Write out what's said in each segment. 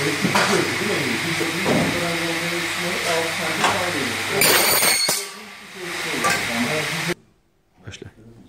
Başla.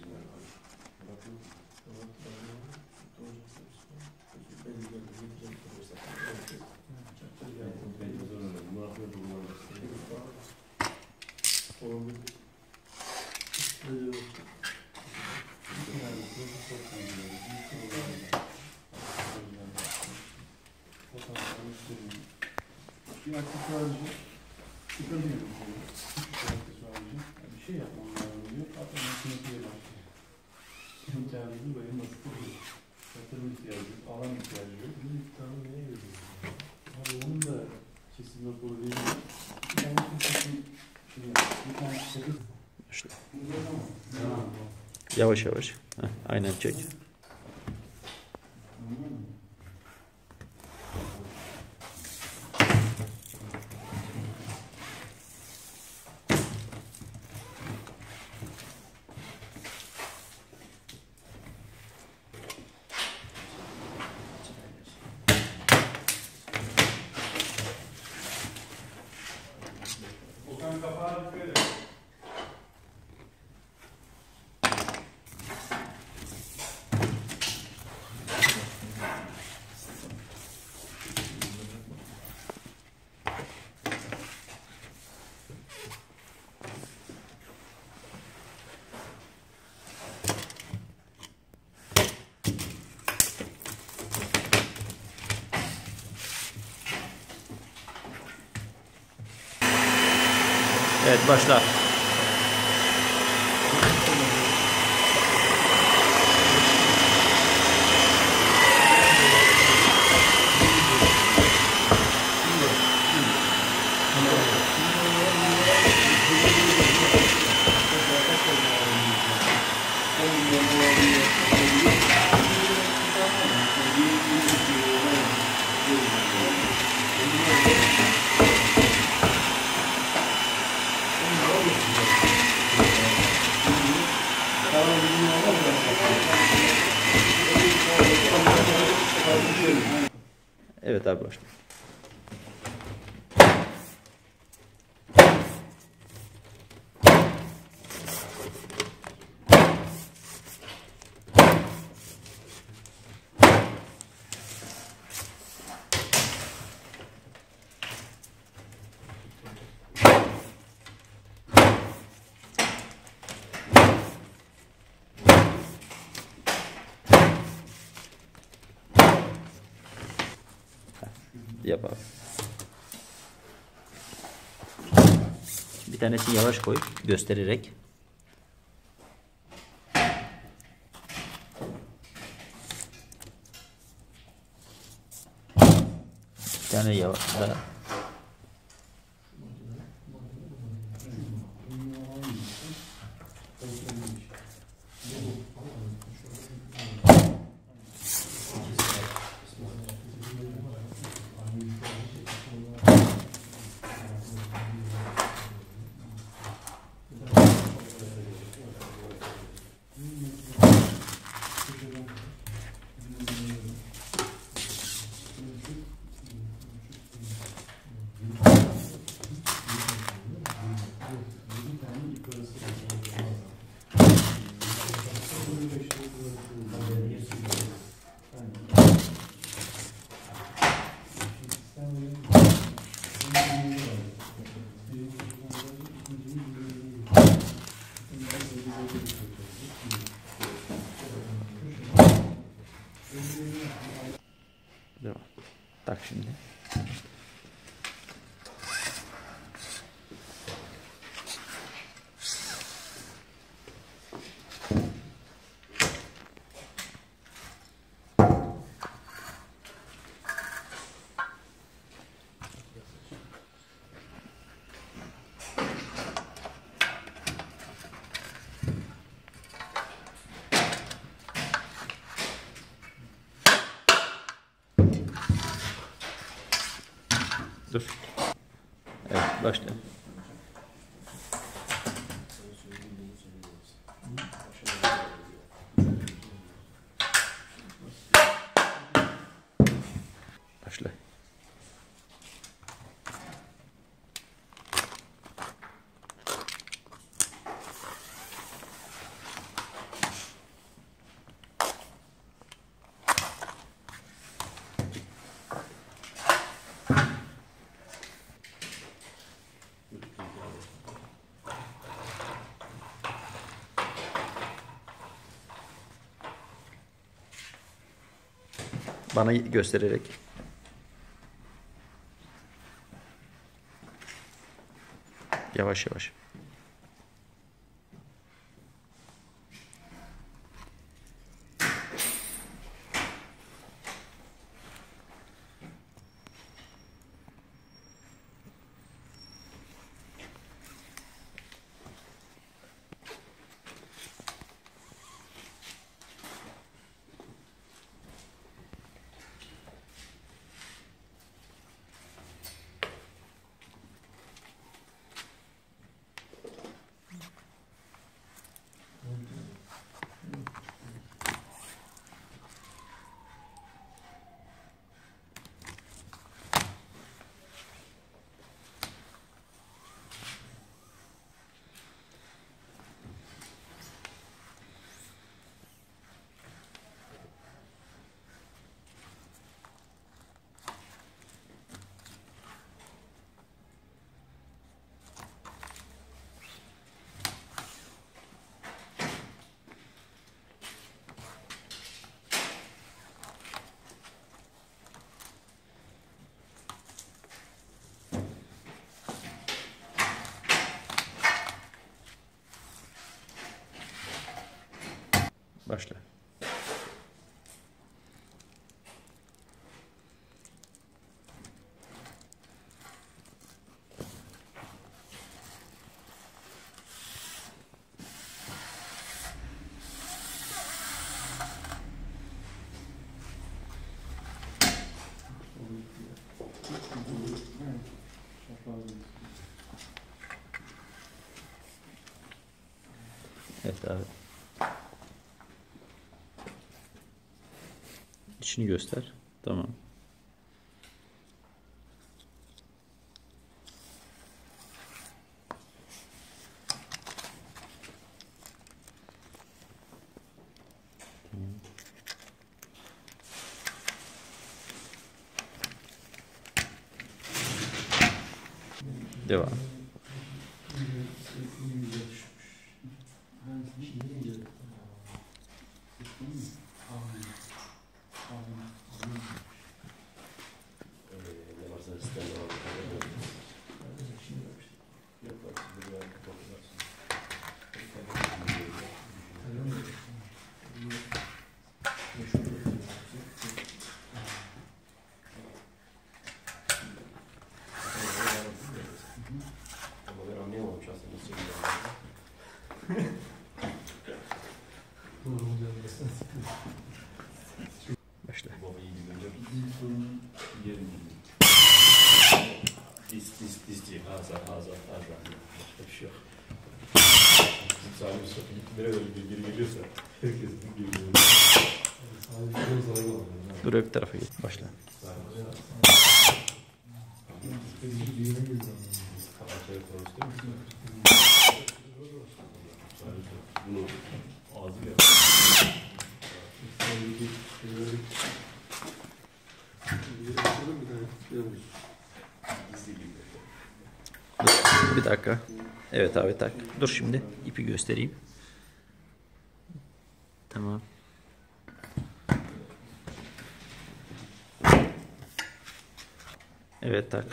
Bir aktif harici yıkanıyorum şöyle. Bir şey yapmam lazım diyor. Hatta makinesiye başlıyor. İmkanımızın böyle nasıl oluyor? Yatırım ihtiyacı yok, alan ihtiyacı yok. Bir miktarı neye veriyor? Abi onun da kesin raporu veriyor. Bir tane kesin şey yapıyor. Bir tane kesin. İşte. Yavaş yavaş. Heh, aynen çek. Evet, başla. Evet abi, başla. Yap abi. Bir tanesini yavaş koy, göstererek. Bir tane yavaş da. Devam. Tak şimdi. Dur. Evet, başla. Başla. Bana göstererek. Yavaş yavaş. Başla. Evet abi. İçini göster. Tamam. Devam. Başla. Diz değil. Ağza. Başka bir şey yok. Sahibi sokun. Nereye böyle geri geliyorsa herkesin geri geliyor. Dur öbür tarafa git. Başla. Bunu ağzı yap. Bir dakika. Evet abi tak. Dur şimdi ipi göstereyim. Tamam. Evet tak.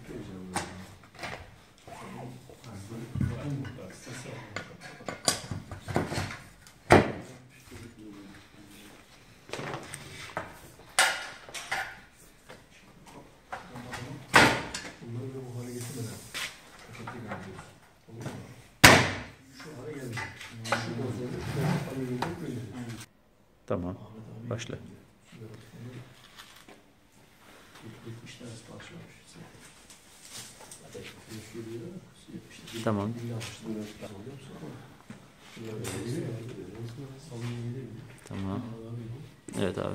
Tamam. Başla. Tamam. Tamam. Evet abi.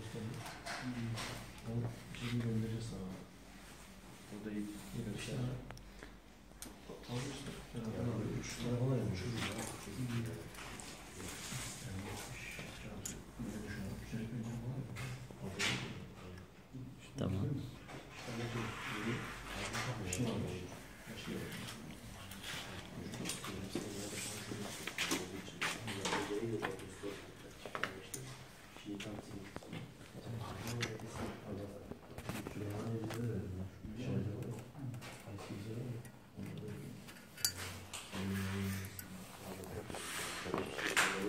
Tamam.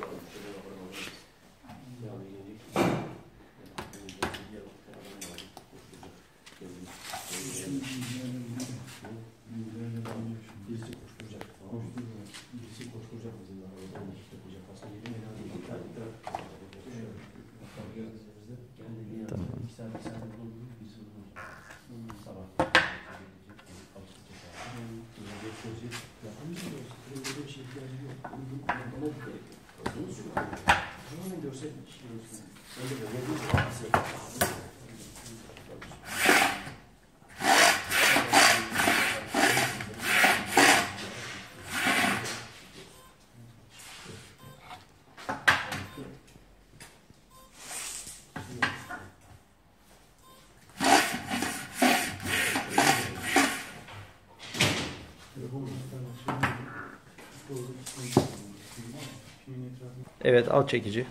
Birisi koşturacak. Birisi koşturacak bizim arabadan yapacak. Aslında yedi merak değil. Tamam. Evet, al çekici.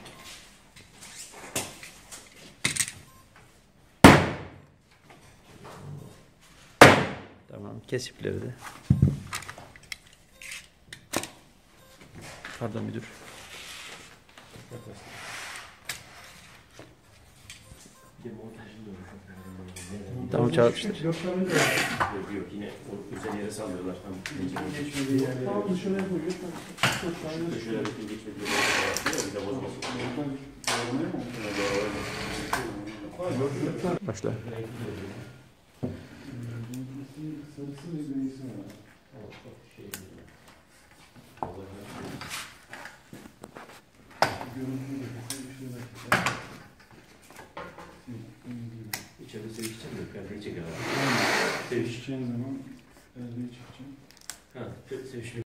Tamam, kes ipleri de. Pardon müdür. Tamam, çarpıştır. Yok yine o güzel yere sallıyorlar. Geçmediği yerlere. Tamam dışarıya koyuyor. Köşelerde geçmediği yere bir de bozmasın. Başla. Sarısı ve grisi var. Görüntüyü de bir şey var. İçeride sevişeceğim de perdeyi çeker abi. Sevişeceğin zaman eldeyi çekeceğim. Ha, sevişmek.